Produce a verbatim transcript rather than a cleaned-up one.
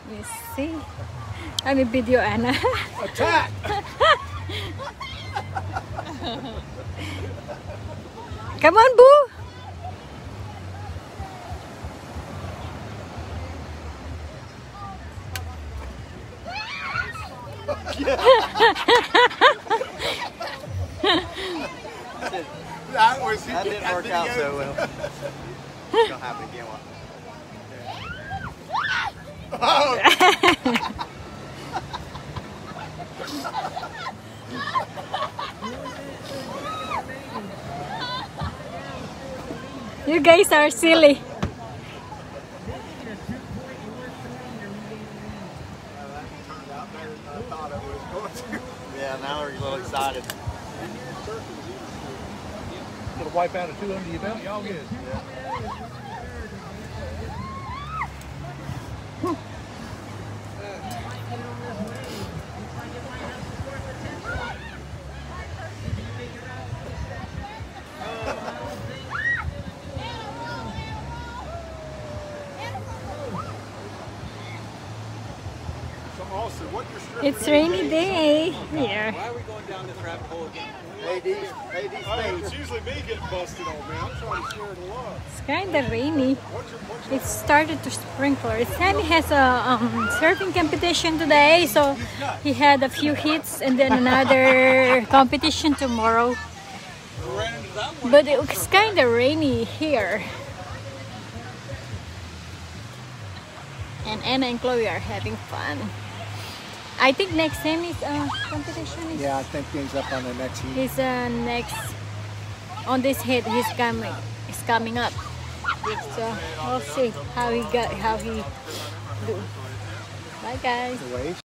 You see? Kami video, Anna. Attack! Come on, Boo! that was that didn't work out so well. It's gonna happen again. Oh. You guys are silly. Yeah, now we're a little excited. Gonna wipe out a two under your belt, y'all good. Yeah. It's rainy day here. Why are we going down this rabbit hole again? A D, A D Oh, it's usually me getting busted on, man. I'm trying to share the love. It's kind of rainy. It started to sprinkle. Sammy has a um, surfing competition today, so he had a few hits and then another competition tomorrow. But it's kind of rainy here. And Anna and Chloe are having fun. I think next Sammy's uh, competition is... Yeah, I think he's up on the next heat. He's uh, next on this hit. He's coming. He's coming up. So we'll see how he got, how he do. Bye, guys.